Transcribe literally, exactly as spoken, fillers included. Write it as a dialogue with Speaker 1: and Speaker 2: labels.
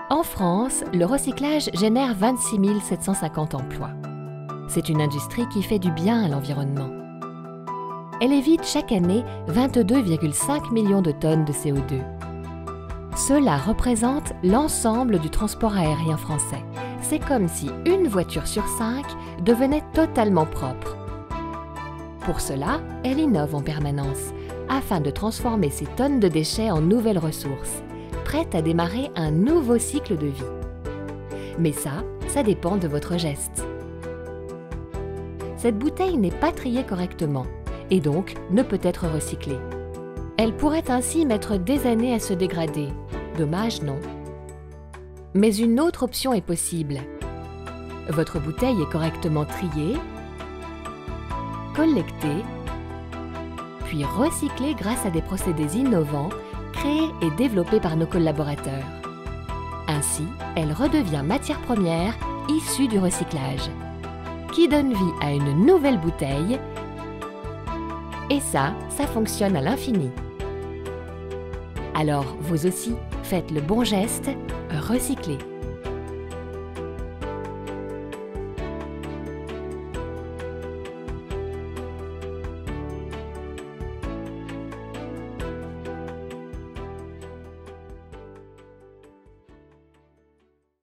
Speaker 1: En France, le recyclage génère vingt-six mille sept cent cinquante emplois. C'est une industrie qui fait du bien à l'environnement. Elle évite chaque année vingt-deux virgule cinq millions de tonnes de C O deux. Cela représente l'ensemble du transport aérien français. C'est comme si une voiture sur cinq devenait totalement propre. Pour cela, elle innove en permanence, afin de transformer ces tonnes de déchets en nouvelles ressources, prêtes à démarrer un nouveau cycle de vie. Mais ça, ça dépend de votre geste. Cette bouteille n'est pas triée correctement et donc ne peut être recyclée. Elle pourrait ainsi mettre des années à se dégrader. Dommage, non? Mais une autre option est possible. Votre bouteille est correctement triée, collectée, puis recyclée grâce à des procédés innovants créés et développés par nos collaborateurs. Ainsi, elle redevient matière première issue du recyclage, qui donne vie à une nouvelle bouteille. Et ça, ça fonctionne à l'infini. Alors, vous aussi, faites le bon geste, recyclez.